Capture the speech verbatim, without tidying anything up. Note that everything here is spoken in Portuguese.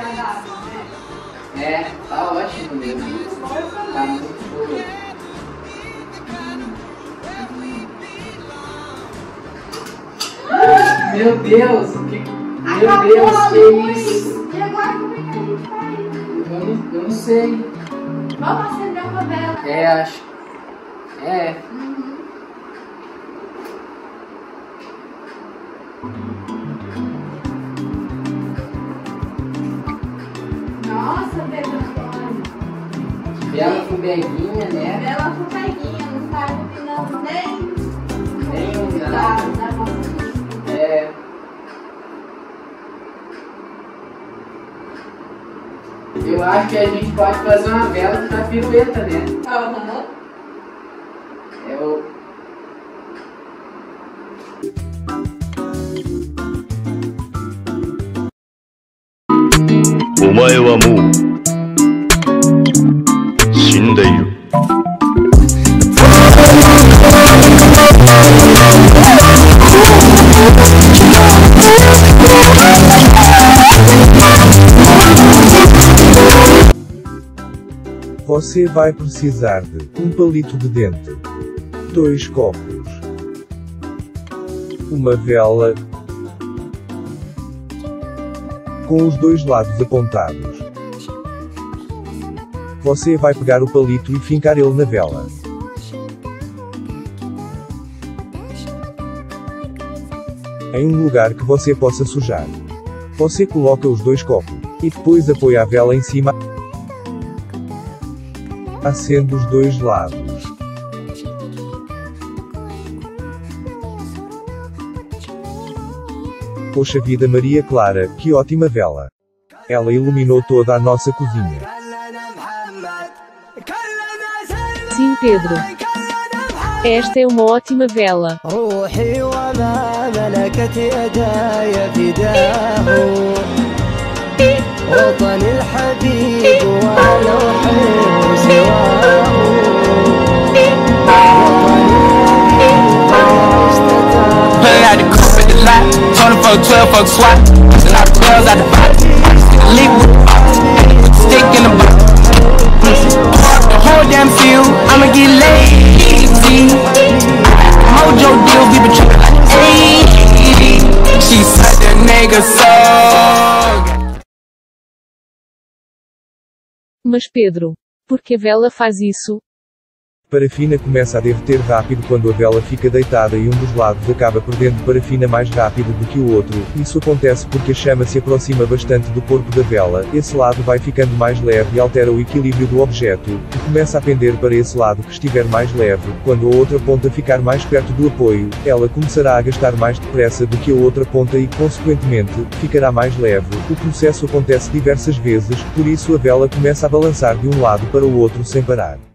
agradável, né? É, tá ótimo mesmo. Tá muito boa. Meu Deus, que... Meu Acabou Deus, a que luz. isso? E agora como é que a gente faz? Eu não, eu não sei. Vamos acender uma vela. É, acho. É. Uhum. Nossa, Pedro Antônio. Vela com beguinha, né? Vela com peguinha, não tá iluminando nem Nem um da, nada. da nossa vida. É. Eu acho que a gente pode fazer uma vela pra pirueta, né? Aham. É o... Omae wa mou shindeiru. Você vai precisar de um palito de dente, dois copos, uma vela com os dois lados apontados. Você vai pegar o palito e fincar ele na vela. Em um lugar que você possa sujar. Você coloca os dois copos e depois apoia a vela em cima, acende os dois lados. Poxa vida, Maria Clara, que ótima vela! Ela iluminou toda a nossa cozinha. Sim, Pedro. Esta é uma ótima vela. twelve fuck swat, a lot of girls out the box. Leave with the box, put the stick in the box. The whole damn field, I'ma get lazy. Mojo deals, we been tripping like eighty. She said the nigga so. Mas Pedro, por que a vela faz isso? Parafina começa a derreter rápido quando a vela fica deitada e um dos lados acaba perdendo parafina mais rápido do que o outro. Isso acontece porque a chama se aproxima bastante do corpo da vela, esse lado vai ficando mais leve e altera o equilíbrio do objeto, que começa a pender para esse lado que estiver mais leve. Quando a outra ponta ficar mais perto do apoio, ela começará a gastar mais depressa do que a outra ponta e, consequentemente, ficará mais leve. O processo acontece diversas vezes, por isso a vela começa a balançar de um lado para o outro sem parar.